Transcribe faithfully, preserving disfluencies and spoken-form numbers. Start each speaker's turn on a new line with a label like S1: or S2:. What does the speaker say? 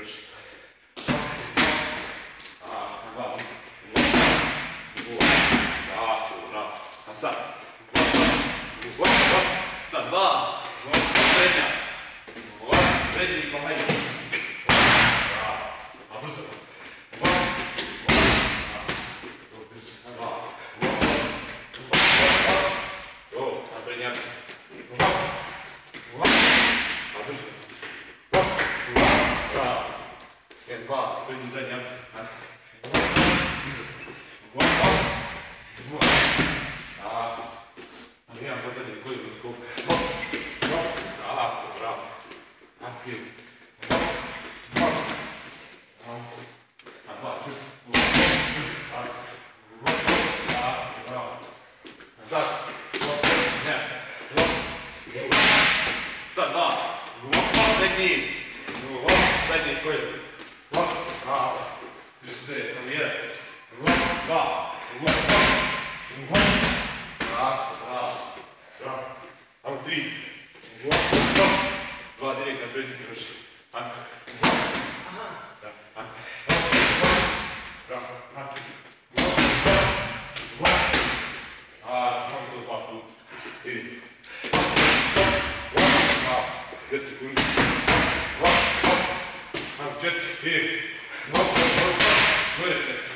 S1: još. A, dva. Tako, bravo. A sad. Sad dva. Prednja. Prednji pa hajde. Bravo. A brzo. Prednjak. A brzo. Bravo. Skren dva. Prednji zadnjak. Ali imam pozadnji koljenu skok. Bravo, bravo. Aktiv. A dva, čvrst. Bravo. Nazad. Sad dva. Zadnji. Zadnji koljenu. Bravo. Drži se. Jedan. Dva. Bravo, bravo. Bravo. Ajmo tri. Dva direktna prednji kroši. Anka. Anka. Bravo. Anka. A, kako to dva puta. Tri. Bravo. Deset sekundi. Ajmo četiri. I. Gore četiri.